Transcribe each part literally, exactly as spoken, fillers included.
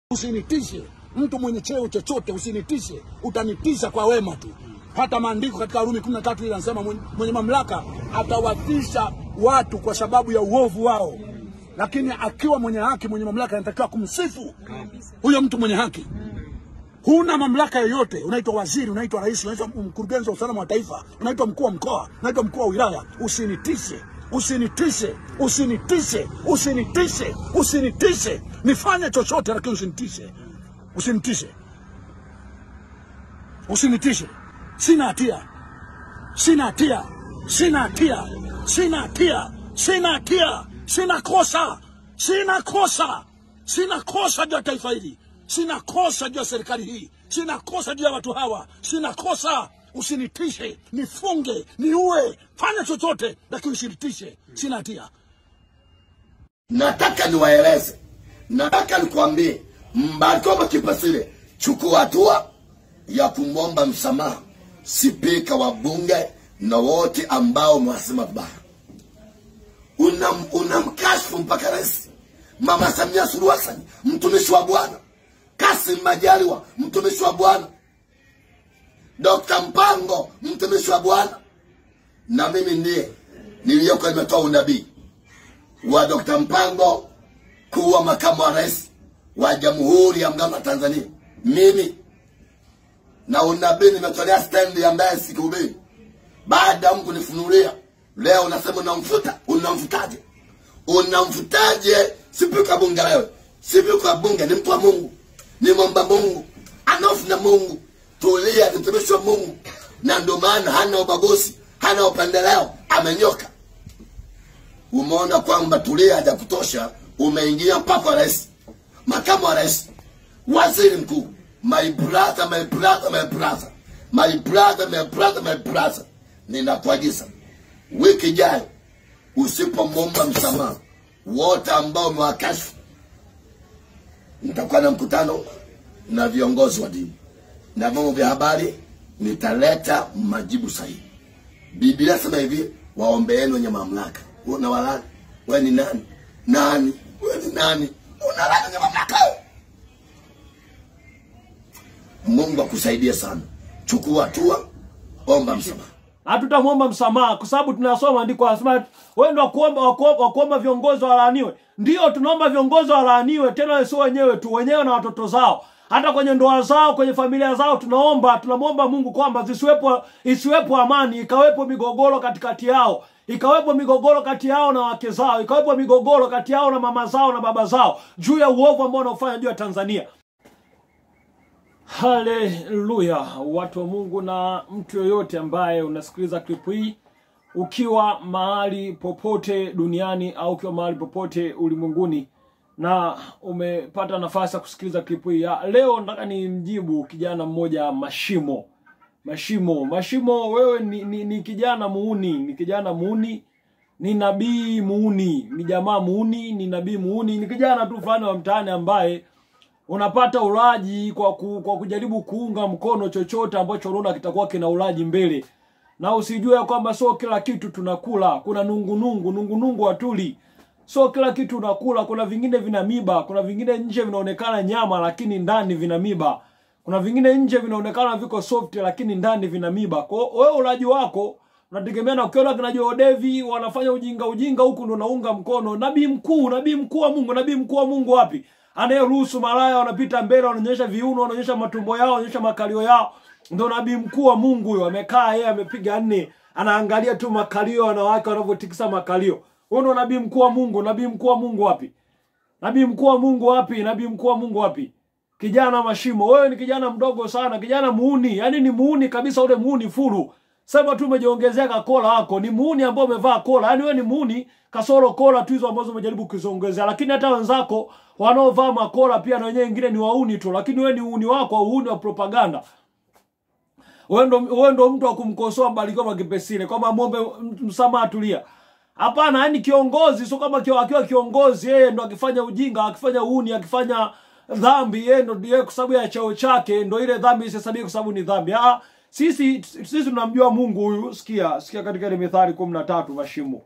Usinitishe mtu mwenye cheo chochote, usinitishe, utanitisha kwa wema tu. Hata maandiko katika Warumi kumi na tatu yanasema mwenye mamlaka atawatisha watu kwa sababu ya uovu wao. Lakini akiwa mwenye haki, mwenye mamlaka anatakiwa kumsifu huyo mtu mwenye haki. Huna mamlaka yoyote, unaitwa waziri, unaitwa rais, unaitwa mkurugenzi wa usalama wa taifa, unaitwa mkuu wa mkoa, unaitwa mkuu wa wilaya, usinitishe. Usinitishe, usinitishe, usinitishe, usinitishe. Nifanye chochote lakini usinitishe. Usinitishe. Usinitishe. Sina hatia. Sina hatia. Sina hatia. Sina hatia. Sina hatia. Sina kosa. Sina kosa. Sina kosa juu ya taifa hili. Sina kosa juu ya serikali hii. Sina kosa juu ya watu hawa. Sina kosa. Usinitishe, nifunge, niue, fanya chochote lakini usinitishe. Sina hatia. Nataka niwaeleze, nataka nikwambie, Mbarikiwa Kipasile, chukua hatua ya kumwomba msamaha spika wa bunge na wote ambao mwasema vibaya. Unam unamkashifu mpaka rais Mama Samia Suluhu Hassan, mtumishi wa Bwana, Kassim Majaliwa, mtumishi wa Bwana, Dokta Mpango, mtumishi wa Bwana, na mimi ndiye niliyokuwa nimetoa unabii wa Dokta Mpango kuwa makamu wa rais wa Jamhuri ya Muungano wa Tanzania. Mimi na unabii nimetolea stand ambaye sikubiri. Baada ya Mungu nifunulia, leo unasema unamfuta. Unamfutaje? Unamfutaje spika bunge leo? Spika bunge ni mtu wa Mungu, ni mwomba Mungu, anaofu na Mungu. Tulia, ni mtumishi wa Mungu, na ndio maana hana ubaguzi, hana upendeleo, amenyoka. Umeona kwamba Tulia haja kutosha, umeingia mpaka rais, makamu wa rais, waziri mkuu. My brother, my brother, my brother, my brother, my brother, my brother, ninakuagiza wiki ijayo usipomwomba msamaha wote ambao umewakashifu, nitakuwa na mkutano na viongozi wa dini na vyombo vya habari, nitaleta majibu sahihi. Biblia sema hivi, waombeeni wenye mamlaka. Una walani? Wewe ni nani? Nani? Wewe ni nani? Unalani wenye mamlaka? Mungu akusaidie sana. Chukua hatua, omba msamaha. Hatutamwomba msamaha kwa sababu tunasoma andiko anasema wewe ndio kuomba wakuomba viongozi walaaniwe. Ndio tunaomba viongozi walaaniwe, tena sio wenyewe tu, wenyewe na watoto zao. Hata kwenye ndoa zao, kwenye familia zao tunaomba, tunamwomba Mungu kwamba zisiwepo isiwepo amani, ikawepo migogoro katikati yao, ikawepo migogoro kati yao na wake zao, ikawepo migogoro kati yao na mama zao na baba zao juu ya uovu ambao wanaofanya juu ya Tanzania. Haleluya, watu wa Mungu na mtu yoyote ambaye unasikiliza klipu hii ukiwa mahali popote duniani au ukiwa mahali popote ulimwenguni na umepata nafasi ya kusikiliza klipu hii ya leo, nataka ni mjibu kijana mmoja Mashimo. Mashimo, Mashimo wewe ni, ni, ni kijana muuni, ni kijana muuni, ni nabii muuni, ni jamaa muuni, ni nabii muuni, ni kijana tu fulani wa mtaani ambaye unapata ulaji kwa, ku, kwa kujaribu kuunga mkono chochote ambacho unaona kitakuwa kina ulaji mbele. Na usijue kwamba sio kila kitu tunakula, kuna nungu nungu, nungu nungu watuli. Sio kila kitu unakula, kuna vingine vina miba, kuna vingine nje vinaonekana nyama lakini ndani vina miba. Kuna vingine nje vinaonekana viko soft lakini ndani vina miba. Kwa hiyo wewe ulaji wako unategemea na ukiona kina Odevi wanafanya ujinga ujinga huku ndo naunga mkono. Nabii mkuu, nabii mkuu wa Mungu, nabii mkuu wa Mungu wapi? Anayeruhusu malaya wanapita mbele, wanaonyesha viuno, wanaonyesha matumbo yao, wanaonyesha makalio yao. Ndio nabii mkuu wa Mungu huyo. Amekaa yeye amepiga nne, anaangalia tu makalio wanawake wanavyotikisa makalio. Huyo ndo nabii mkuu wa Mungu. Nabii mkuu wa Mungu wapi? Nabii mkuu wa Mungu wapi? Nabii mkuu wa Mungu wapi? Kijana Mashimo, wewe ni kijana mdogo sana, kijana muuni. Yaani ni muuni kabisa, ule muuni furu. Sema tu umejiongezea kakola wako, ni muuni ambao umevaa kola. Yaani wewe ni muuni kasoro kola tu hizo ambazo umejaribu kuziongezea. Lakini hata wenzako wanaovaa makola pia na wenyewe wengine ni wauni tu, lakini wewe ni uuni wako, uuni wa propaganda. Wewe ndo wewe ndo mtu wa kumkosoa Mbarikiwa Kipesile kwamba amuombe msamaha Tulia. Hapana, yani kiongozi sio kama kio akiwa kiongozi yeye ndo akifanya ujinga, akifanya uuni, akifanya dhambi yeye ndo yeye kwa sababu ya cheo chake ndo ile dhambi isihesabike kwa sababu ni dhambi. Ah, sisi sisi tunamjua Mungu huyu. Sikia, sikia katika ile Mithali kumi na tatu Mashimo.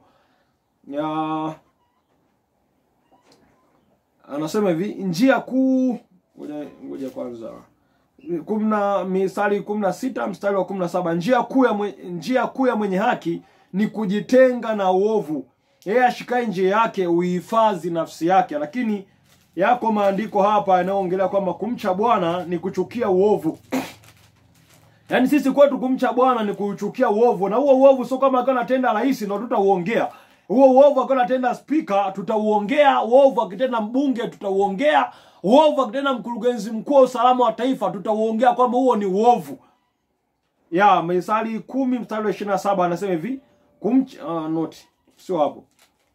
Ya anasema hivi, njia kuu ngoja ngoja kwanza. Kumna misali kumi na sita mstari wa kumi na saba, njia kuu ya mwenye, njia kuu ya mwenye haki ni kujitenga na uovu. Yeye ashikae njia yake uhifadhi nafsi yake. Lakini yako maandiko hapa yanayoongelea kwamba kumcha Bwana ni kuchukia uovu. Yaani sisi kwetu kumcha Bwana ni kuchukia uovu, na huo uovu sio kama akiwa anatenda rais ndio tutauongea. Huo uovu akiwa anatenda spika tutauongea, uovu akitenda mbunge tutauongea, uovu akitenda mkurugenzi mkuu wa usalama wa taifa tutauongea kwamba huo ni uovu. Ya Misali kumi mstari wa ishirini na saba anasema hivi, kumcha uh, not sio hapo.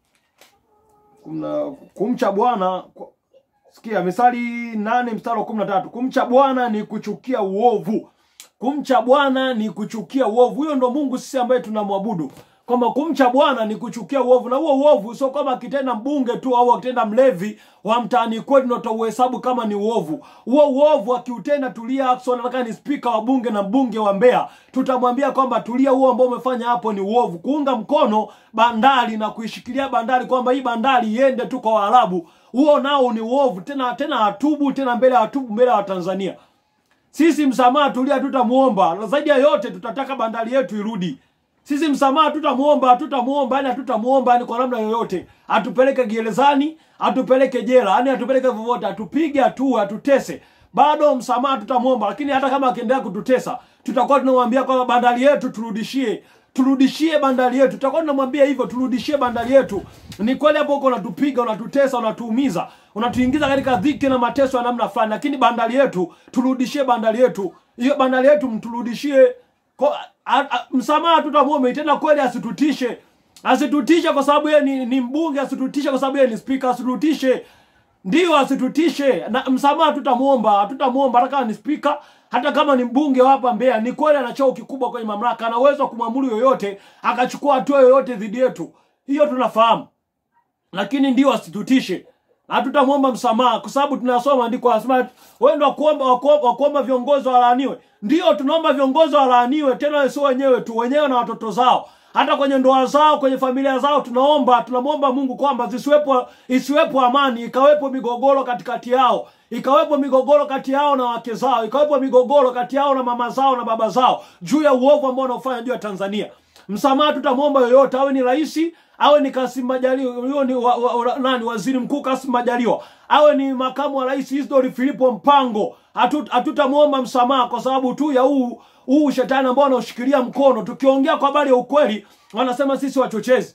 Kumna kumcha Bwana, sikia Misali nane mstari wa kumi na tatu, kumcha Bwana ni kuchukia uovu. Kumcha Bwana ni kuchukia uovu. Huyo ndo Mungu sisi ambaye tunamwabudu. Kwamba kumcha Bwana ni kuchukia uovu, na huo uovu sio kama akitenda mbunge tu au akitenda mlevi wa mtaani kwetu ndio tutauhesabu kama ni uovu. Huo uovu akiutenda Tulia Ackson, nataka ni spika wa bunge na mbunge wa Mbeya, tutamwambia kwamba Tulia, huo ambao umefanya hapo ni uovu. Kuunga mkono bandari na kuishikilia bandari kwamba hii bandari iende tu kwa Waarabu, huo nao ni uovu. Tena tena atubu tena mbele atubu mbele wa Tanzania. Sisi msamaha Tulia tutamuomba. Zaidi ya yote tutataka bandari yetu irudi. Sisi msamaha tutamuomba, tutamuomba, yani tutamuomba yani kwa namna yoyote. Atupeleke gerezani, atupeleke jela, yani atupeleke vovote, atupige atu, atutese. Bado msamaha tutamuomba, lakini hata kama akiendelea kututesa, tutakuwa tunamwambia kwamba bandari yetu turudishie. Turudishie bandari yetu. Tutakuwa tunamwambia hivyo, turudishie bandari yetu. Ni kweli hapo uko unatupiga, unatutesa, unatuumiza, unatuingiza katika dhiki na mateso ya namna fulani, lakini bandari yetu turudishie bandari yetu. Hiyo bandari yetu mturudishie. Msamaha tutamuomba tena kweli, asitutishe. Asitutishe kwa sababu yeye ni, ni mbunge, asitutishe kwa sababu yeye ni speaker, asitutishe. Ndio asitutishe. Na msamaha tutamuomba, tutamuomba hata kama ni speaker, hata kama ni mbunge hapa Mbeya. Ni kweli ana cheo kikubwa kwenye mamlaka, ana uwezo wa kumwamuru yoyote, akachukua hatua yoyote dhidi yetu. Hiyo tunafahamu. Lakini ndio asitutishe. Na tutamuomba msamaha kwa sababu tunasoma andiko anasema wewe ndio kuomba wakuomba viongozi walaaniwe. Ndio tunaomba viongozi walaaniwe, tena sio wenyewe tu, wenyewe na watoto zao. Hata kwenye ndoa zao, kwenye familia zao tunaomba, tunamuomba Mungu kwamba zisiwepo isiwepo amani, ikawepo migogoro katikati yao. Ikawepo migogoro kati yao na wake zao, ikawepo migogoro kati yao na mama zao na baba zao juu ya uovu ambao wanaofanya juu ya Tanzania. Msamaha tutamuomba yoyote, awe ni rais, awe ni Kassim Majaliwa, huyo ni wa, wa, wa, nani waziri mkuu Kassim Majaliwa, awe ni makamu wa rais Isidori Filipo Mpango, hatutamuomba msamaha kwa sababu tu ya huu huu shetani ambao anaoshikilia mkono. Tukiongea kwa habari ya ukweli wanasema sisi wachochezi.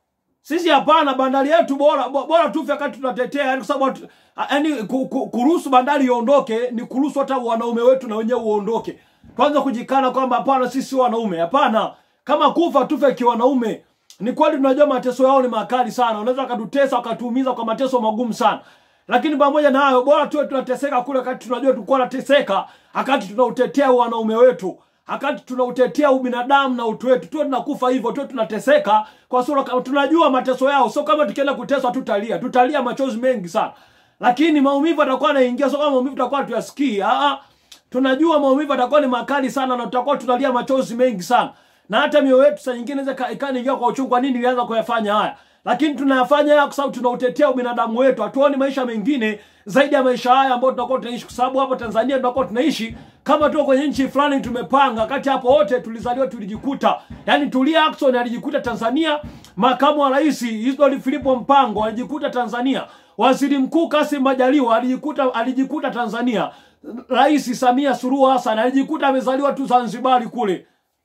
Sisi hapana, bandari yetu bora bora tufe wakati tunatetea, yani kwa sababu yani kuruhusu bandari iondoke ni kuruhusu hata wanaume wetu na wenyewe uondoke. Kwanza kujikana kwamba hapana sisi wanaume, hapana. Kama kufa tufe kiwanaume. Ni kweli tunajua mateso yao ni makali sana. Unaweza wakatutesa wakatuumiza kwa mateso magumu sana. Lakini pamoja na hayo bora tuwe tunateseka kule wakati tunajua tulikuwa tunateseka, wakati tunautetea wanaume wetu, wakati tunautetea ubinadamu na utu wetu. Tuwe tunakufa hivyo, tuwe tunateseka kwa sababu tunajua mateso yao. Sio kama tukienda kuteswa tutalia, tutalia machozi mengi sana. Lakini maumivu atakuwa yanaingia, sio kama maumivu tutakuwa tuyasikii. Ah ah. Tunajua maumivu atakuwa ni makali sana na tutakuwa tunalia machozi mengi sana. Na hata mioyo yetu saa nyingine inaweza ikaingia kwa uchungu, kwa nini nilianza kuyafanya haya. Lakini tunayafanya haya kwa sababu tunautetea ubinadamu wetu. Hatuoni maisha mengine zaidi ya maisha haya ambayo tunakuwa tunaishi, kwa sababu hapa Tanzania tunakuwa tunaishi kama tu kwenye nchi fulani tumepanga. Kati hapo wote tulizaliwa tulijikuta. Yaani Tulia Ackson alijikuta Tanzania, makamu wa rais Isidori Filipo Mpango alijikuta Tanzania, waziri mkuu Kassim Majaliwa alijikuta alijikuta Tanzania, Rais Samia Suluhu Hassan alijikuta amezaliwa tu Zanzibar kule.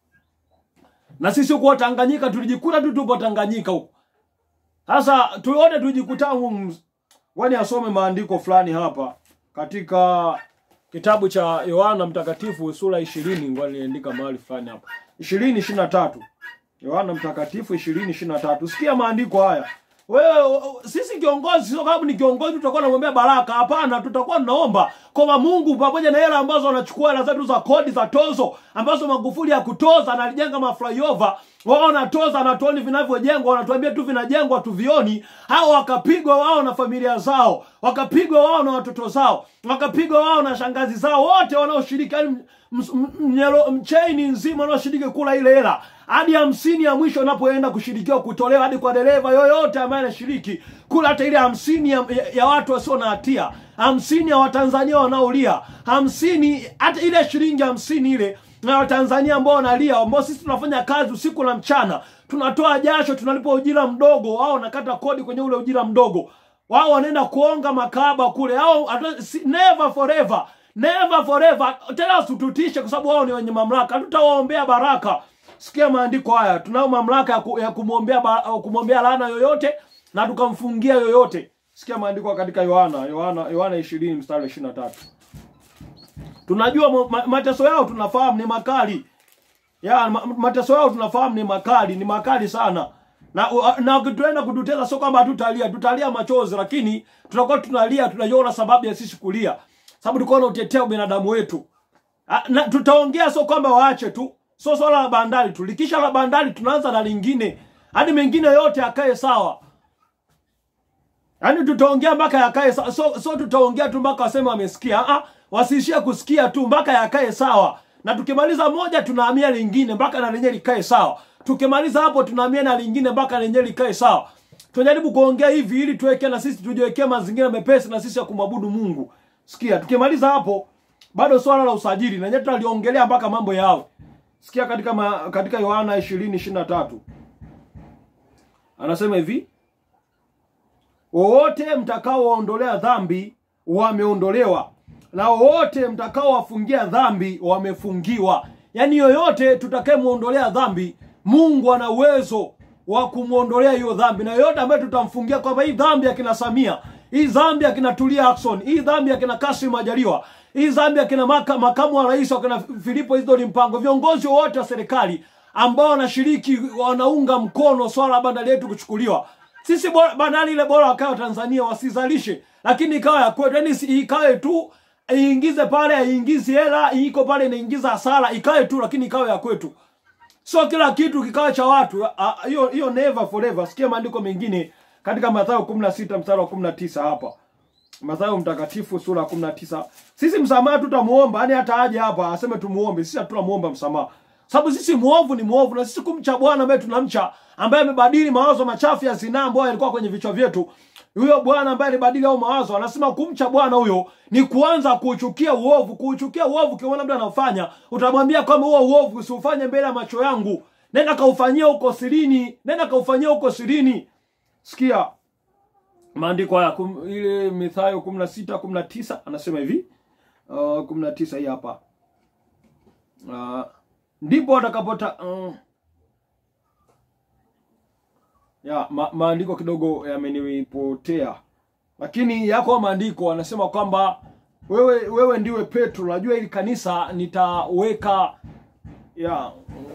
Na sisi huko Tanganyika tulijikuta tu tupo Tanganyika huko. Sasa tuone tujikuta huko. Wani asome maandiko fulani hapa katika kitabu cha Yohana Mtakatifu sura ishirini, ngwani niandika mahali fulani hapa. ishirini ishirini na tatu. Yohana Mtakatifu ishirini ishirini na tatu. Sikia maandiko haya. Wewe sisi kiongozi sio kama ni kiongozi tutakuwa tunamwambia baraka, hapana. Tutakuwa tunaomba kwa Mungu pamoja na hela ambazo wanachukua hela zetu za kodi za tozo ambazo Magufuli ya kutoza na alijenga maflyover, wao wanatoza na tuoni vinavyojengwa, wanatuambia tu vinajengwa tuvioni. Hao wakapigwa wao na familia zao, wakapigwa wao na watoto zao, wakapigwa wao na shangazi zao, wote wanaoshiriki mchaini nzima wanaoshiriki kula ile hela. hadi hamsini ya mwisho unapoenda kushirikiwa kutolewa hadi kwa dereva yoyote ambaye anashiriki kula, hata ile hamsini ya, ya, ya watu wasio na hatia, hamsini ya Watanzania wanaolia, hamsini hata ile shilingi hamsini ile na Watanzania ambao wanalia, ambao sisi tunafanya kazi usiku na mchana, tunatoa jasho, tunalipa ujira mdogo, wao wanakata kodi kwenye ule ujira mdogo, wao wanaenda kuonga makaba kule, hao never forever, never forever. Tena usitutishe kwa sababu wao ni wenye mamlaka, tutawaombea baraka. Sikia maandiko haya, tunao mamlaka ya, ku, ya kumwombea kumwombea laana yoyote na tukamfungia yoyote. Sikia maandiko katika Yohana, Yohana Yohana ishirini mstari ishirini na tatu. Tunajua mateso yao tunafahamu ni makali. Ya mateso yao tunafahamu ni makali, ni makali sana. Na na ukituenda kuduteza sio kwamba tutalia, tutalia machozi, lakini tutakuwa tunalia tunaiona sababu ya sisi kulia. Sababu tulikuwa tunatetea binadamu wetu. Na tutaongea sio kwamba waache tu. Sio swala la bandari tu. Likisha la bandari tunaanza na lingine. Hadi mengine yote yakae sawa. Yaani tutaongea mpaka yakae sawa. So, so tutaongea tu mpaka waseme wamesikia. Ah, wasiishie kusikia tu mpaka yakae sawa. Na tukimaliza moja tunahamia lingine mpaka na lenyewe likae sawa. Tukimaliza hapo tunahamia na lingine mpaka lenyewe likae sawa. Tunajaribu kuongea hivi ili tuweke na sisi tujiwekee mazingira mepesi na sisi ya kumwabudu Mungu. Sikia, tukimaliza hapo bado swala la usajili na nyetu aliongelea mpaka mambo yao. Sikia katika ma, katika Yohana ishirini ishirini na tatu. Anasema hivi: wote mtakao waondolea dhambi wameondolewa, na wote mtakao wafungia dhambi wamefungiwa. Yaani yoyote tutakayemuondolea dhambi, Mungu ana uwezo wa kumuondolea hiyo dhambi. Na yoyote ambaye tutamfungia kwamba hii dhambi ya kina Samia, hii dhambi ya kina Turia Ackson, hii dhambi ya kina Kassim Majaliwa, hii dhambi ya kina maka, makamu wa rais wa kina Filipo Isidori Mpango, viongozi wote wa serikali ambao wanashiriki wanaunga mkono swala bandari yetu kuchukuliwa. Sisi bora, bandari ile bora wakawa Tanzania wasizalishe, lakini ikawa ya kwetu. Yaani ikawe tu iingize pale, iingize hela, iko pale inaingiza hasara, ikawe tu lakini ikawe ya kwetu. So kila kitu kikawa cha watu. Hiyo hiyo never forever. Sikia maandiko mengine katika Mathayo kumi na sita mstari wa kumi na tisa hapa. Mathayo mtakatifu sura ya kumi na tisa. Sisi msamaha tutamuomba, yani hata aje hapa aseme tumuombe, sisi hatutamuomba msamaha. Sababu sisi muovu ni muovu, na sisi kumcha Bwana ambaye tunamcha, ambaye amebadili mawazo machafu ya zinaa ambayo yalikuwa kwenye vichwa vyetu. Huyo Bwana ambaye alibadili hao mawazo, anasema kumcha Bwana huyo ni kuanza kuuchukia uovu. Kuuchukia uovu kiona mtu anafanya, utamwambia kama huo uovu usifanye mbele ya macho yangu. Nenda kaufanyia huko sirini, nenda kaufanyia huko sirini. Sikia maandiko haya ile Mathayo kumi na sita kumi na tisa anasema hivi. Uh, kumi na tisa hii hapa. Uh, ndipo atakapota uh, ya ma, maandiko kidogo yamenipotea. Lakini yako maandiko anasema kwamba wewe wewe ndiwe Petro, najua ili kanisa nitaweka ya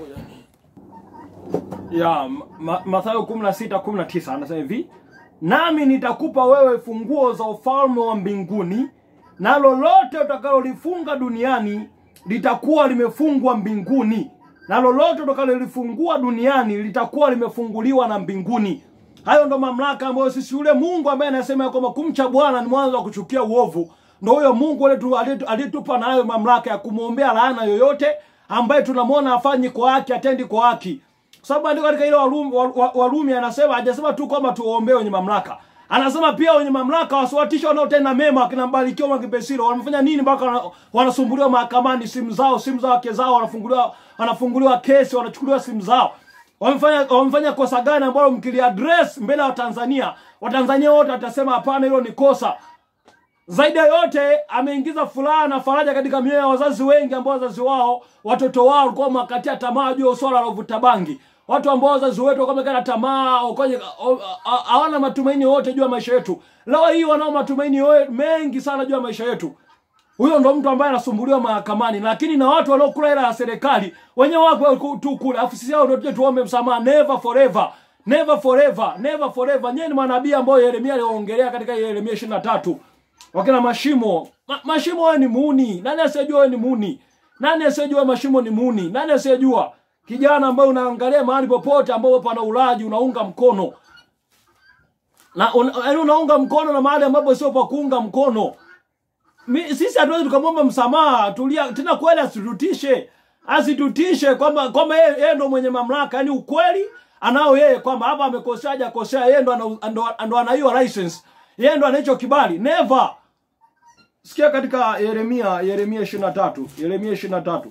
ya ma, Mathayo kumi na sita kumi na tisa anasema hivi: nami nitakupa wewe funguo za ufalme wa mbinguni, na lolote utakalolifunga duniani litakuwa limefungwa mbinguni, na lolote utakalolifungua duniani litakuwa limefunguliwa na mbinguni. Hayo ndo mamlaka ambayo sisi, yule Mungu ambaye anasema kwamba kumcha Bwana ni mwanzo wa kuchukia uovu, ndio huyo Mungu aliyetupa na hayo mamlaka ya kumuombea laana yoyote ambaye tunamwona afanyi kwa haki, atendi kwa haki. Sababu andiko katika ile Warumi, Warumi anasema, hajasema tu kwamba tuombe wenye mamlaka. Anasema pia wenye mamlaka wasiwatishe wanaotenda mema. Akina Mbarikiwa Mwakipesilo wanafanya nini mpaka wanasumbuliwa mahakamani, simu zao, simu za wake zao wanafunguliwa, wanafunguliwa kesi, wanachukuliwa simu zao. Wamefanya wamefanya kosa gani ambalo mkili address mbele ya Tanzania, Watanzania wote watasema hapana, hilo ni kosa. Zaidi yote ameingiza furaha na faraja katika mioyo ya wazazi wengi ambao wazazi wao, watoto wao walikuwa makatia tamaa juu ya swala la uvuta bangi. Watu ambao wazazi wetu walikuwa wamekata tamaa, hawana matumaini yote juu ya maisha yetu. Leo hii wanao matumaini mengi sana juu ya maisha yetu. Huyo ndo mtu ambaye anasumbuliwa mahakamani, lakini na watu wanaokula hela ya serikali wenyewe wako tu kule. Afisi yao ndio tuombe msamaha. Never forever. Never forever. Never forever. Nyinyi ni manabii ambao Yeremia aliongelea katika Yeremia ishirini na tatu. Wakina Mashimo. Ma, Mashimo wewe ni muuni. Nani asiyejua wewe ni muuni? Nani asiyejua Mashimo ni muuni? Nani asiyejua? Kijana ambaye unaangalia mahali popote ambapo pana ulaji unaunga mkono. Na un, unaunga mkono na mahali ambapo sio pa kuunga mkono. Mi, sisi hatuwezi tukamwomba msamaha. Tulia tena kweli asitutishe. asitutishe kwamba kwamba yeye yeye ndo mwenye mamlaka. Yani ukweli anao yeye kwamba hapa amekosea haja kosea, yeye ndo ndo ndo ana hiyo license, yeye ndo ana hicho kibali. Never. Sikia katika Yeremia Yeremia ishirini na tatu, Yeremia ishirini na tatu.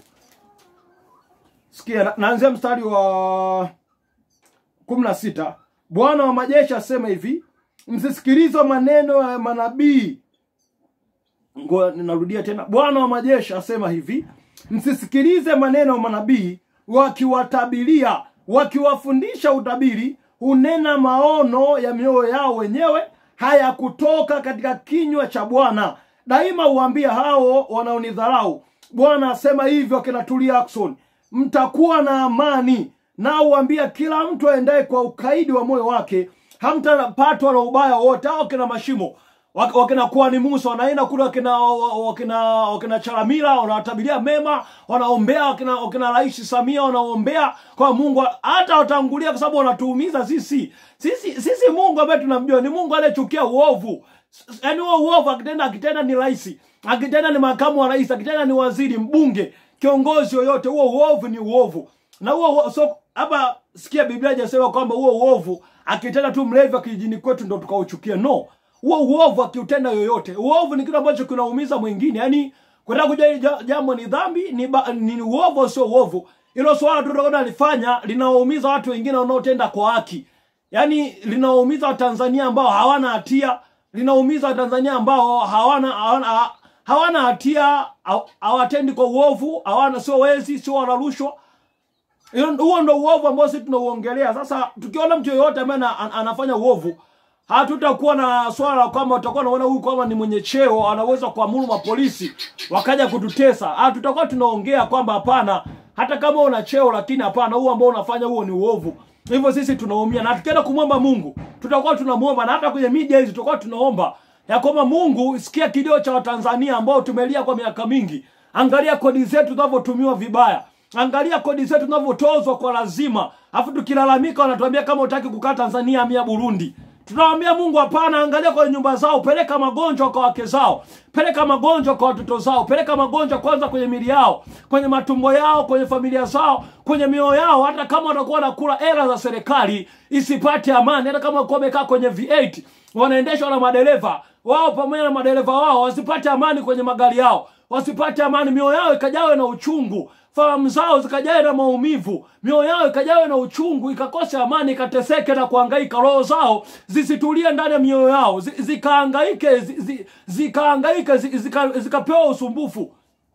Sikia, naanzia mstari wa kumi na sita. Bwana wa majeshi asema hivi, msisikilize maneno ya manabii. Ngoja ninarudia tena. Bwana wa majeshi asema hivi, msisikilize maneno ya manabii wakiwatabiria, wakiwafundisha utabiri, hunena maono ya mioyo yao wenyewe, haya kutoka katika kinywa cha Bwana. Daima uambia hao wanaonidharau, Bwana asema hivyo kina Turia Action, mtakuwa na amani. Na uambia kila mtu aendaye kwa ukaidi wa moyo wake, hamtapatwa na ubaya wote. Hao kina Mashimo, wakina kuwa ni Musa, wanaenda kule wakina wakina wakina Chalamila, wanawatabiria mema, wanaombea wakina wakina Rais Samia, wanaombea kwa Mungu, hata watangulia kwa sababu wanatuumiza sisi. Sisi sisi Mungu ambaye tunamjua ni Mungu anayechukia uovu. Yaani huo uovu akitenda akitenda ni rais, akitenda ni makamu wa rais, akitenda ni waziri, mbunge, kiongozi yoyote, huo uovu ni uovu. Na huo so hapa sikia Biblia inasema kwamba huo uovu akitenda tu mlevi kijijini kwetu ndo tukauchukia. No. Huo uovu akiutenda yoyote. Uovu ni kitu ambacho kinaumiza mwingine. Yaani kwenda kujua jambo ni dhambi, ni, ba, ni uovu sio uovu. Hilo swala tu ndio alifanya linaumiza watu wengine wanaotenda kwa haki. Yaani linaumiza Watanzania ambao hawana hatia, linaumiza Watanzania ambao hawana hawana, hawana hatia, hawatendi kwa uovu, hawana sio wezi, sio wala rushwa. Huo ndio uovu ambao sisi tunauongelea. Sasa tukiona mtu yeyote ambaye anafanya uovu, hatutakuwa na swala kwamba tutakuwa naona huyu kama ni mwenye cheo anaweza kuamuru mapolisi wakaja kututesa. Ah, tutakuwa tunaongea kwamba hapana, hata kama una cheo lakini hapana, huo ambao unafanya huo ni uovu. Hivyo sisi tunaumia, na tukienda kumwomba Mungu tutakuwa tunamuomba, na hata kwenye media hizi tutakuwa tunaomba ya kwamba Mungu, sikia kilio cha Watanzania ambao tumelia kwa miaka mingi. Angalia kodi zetu zinavyotumiwa vibaya. Angalia kodi zetu zinavyotozwa kwa lazima. Afu tukilalamika wanatuambia kama utaki kukaa Tanzania hamia Burundi. Tunawaambia Mungu hapana, angalia kwa nyumba zao, peleka magonjwa kwa wake zao, peleka magonjwa kwa watoto zao, peleka magonjwa kwanza kwenye mili yao, kwenye matumbo yao, kwenye familia zao, kwenye mioyo yao. Hata kama watakuwa wanakula hela za serikali isipate amani, hata kama wako wamekaa kwenye V eight wanaendeshwa na madereva wao pamoja na madereva wao, wasipate amani kwenye magari yao, wasipate amani, mioyo yao ikajawe na uchungu, fahamu zao zikajawe na maumivu, mioyo yao ikajawe na uchungu, ikakosa amani, ikateseke na kuhangaika, roho zao zisitulie ndani ya mioyo yao, zikahangaike zikahangaike zikapewa zika usumbufu.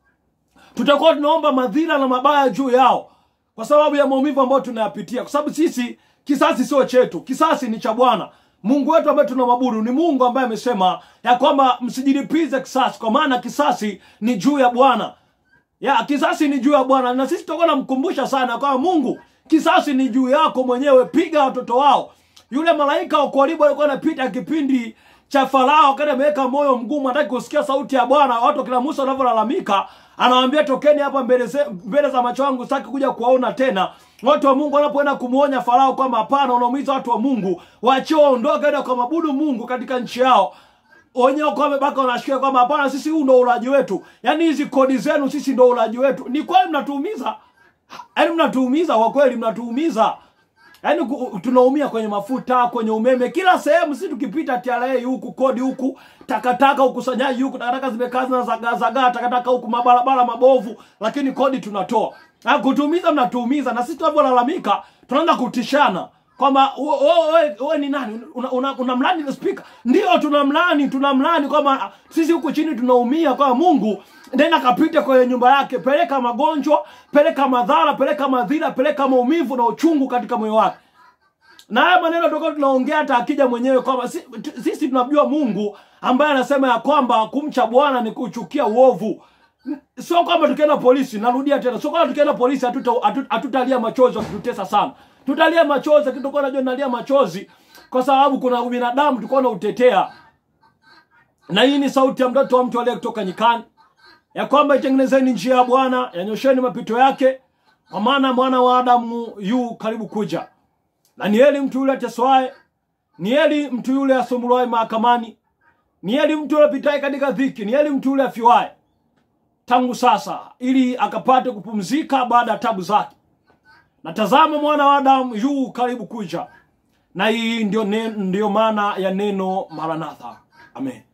Tutakuwa tunaomba madhila na mabaya juu yao kwa sababu ya maumivu ambayo tunayapitia, kwa sababu sisi kisasi sio chetu, kisasi ni cha Bwana. Mungu wetu ambaye tunamwabudu ni Mungu ambaye amesema ya kwamba msijilipize kisasi, kwa maana kisasi ni juu ya Bwana. Ya kisasi ni juu ya Bwana, na sisi tutakuwa namkumbusha sana kwa Mungu, kisasi ni juu yako mwenyewe, piga watoto wao. Yule malaika wa karibu alikuwa anapita kipindi cha Farao, kana ameweka moyo mgumu, hataki kusikia sauti ya Bwana. Watu kila Musa wanavyolalamika, anawaambia tokeni hapa mbele mbele za macho yangu, sitaki kuja kuwaona tena. Watu wa Mungu wanapoenda kumuonya Farao kwamba hapana, unaumiza watu wa Mungu, waachie waondoke na kumwabudu Mungu katika nchi yao, wenyewe kwa wamebaka wanashikia kwamba hapana, sisi huu ndio ulaji wetu. Yaani hizi kodi zenu sisi ndio ulaji wetu. Ni kweli mnatuumiza. Yaani mnatuumiza, kwa kweli mnatuumiza. Yaani tunaumia kwenye mafuta, kwenye umeme, kila sehemu. Sisi tukipita T R A huku, kodi huku, takataka ukusanyaji huku, takataka zimekaza na zaga zaga, takataka huku, mabarabara mabovu, lakini kodi tunatoa. Na kutuumiza mnatuumiza, na sisi tunapolalamika tunaanza kutishana kwamba wewe wewe ni nani, unamlani una, una una Spika. Ndio tunamlani, tunamlani kwamba sisi huku chini tunaumia, kwa Mungu nenda kapite kwenye nyumba yake, peleka magonjwa, peleka madhara, peleka madhila, peleka maumivu na uchungu katika moyo wake. Na haya maneno tutakuwa tunaongea hata akija mwenyewe kwamba sisi tunamjua Mungu ambaye anasema ya kwamba kumcha Bwana ni kuchukia uovu. Sio kwamba tukienda polisi, narudia tena, sio kwamba tukienda polisi hatutalia hatuta machozi wakitutesa sana. Tutalia machozi, kitakuwa najua nalia machozi kwa sababu kuna binadamu tulikuwa na utetea. Na hii ni sauti ya mtoto wa mtu aliye kutoka nyikani, ya kwamba itengenezeni njia ya Bwana, yanyosheni mapito yake, kwa maana mwana wa Adamu yu karibu kuja. Na ni heri mtu yule ateswaye, ni heri mtu yule asumbuliwaye mahakamani, ni heri mtu yule apitaye katika dhiki, ni heri mtu yule afiwaye. tangu sasa, ili akapate kupumzika baada ya tabu zake. Na tazama, mwana wa Adamu yu karibu kuja. Na hii ndio, ndio maana ya neno Maranatha. Amen.